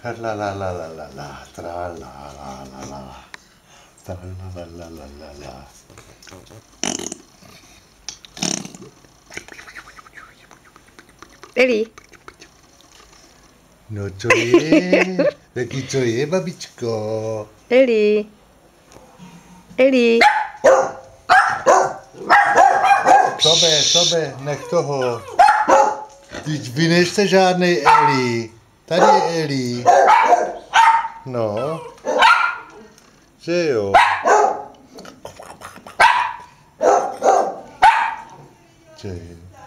La la la la la la, tra la la la la, tra la la la la la la. Eli. No co je? Taky co je, babičko? Eli. Eli. Sobe, nech toho. Vy nejste žádnej Eli. Tady je Eli. No. Že jo. Že jo.